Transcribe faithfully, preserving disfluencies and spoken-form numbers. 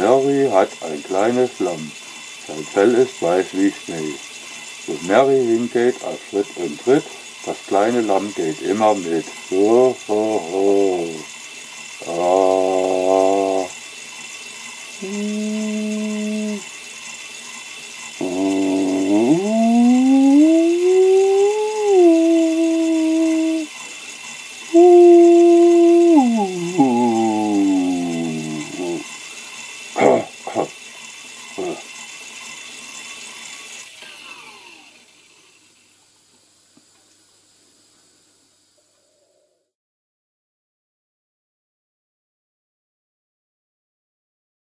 Mary hat ein kleines Lamm, sein Fell ist weiß wie Schnee. Wo Mary hingeht, auf Schritt und Tritt, das kleine Lamm geht immer mit. Ho, ho, ho. Ah.